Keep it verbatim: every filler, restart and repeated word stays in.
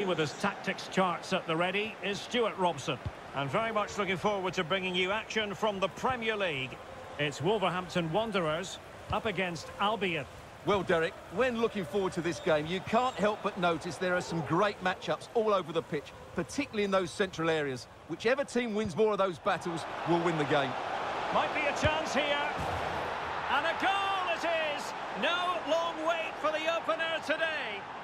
With his tactics charts at the ready is Stuart Robson. And very much looking forward to bringing you action from the Premier League. It's Wolverhampton Wanderers up against Albion. Well, Derek, when looking forward to this game, you can't help but notice there are some great matchups all over the pitch, particularly in those central areas. Whichever team wins more of those battles will win the game. Might be a chance here. And a goal it is! No long wait for the opener today.